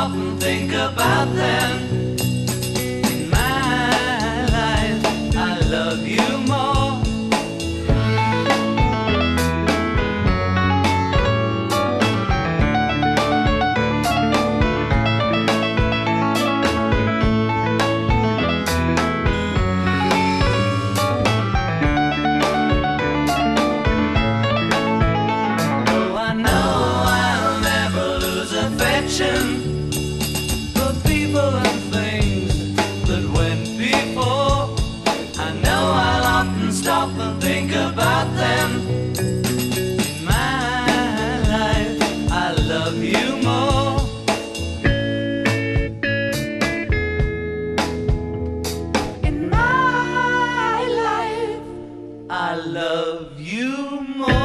often think about them. In my life, I love you more. For people and things that went before, I know I'll often stop and think about them. In my life, I love you more. In my life, I love you more.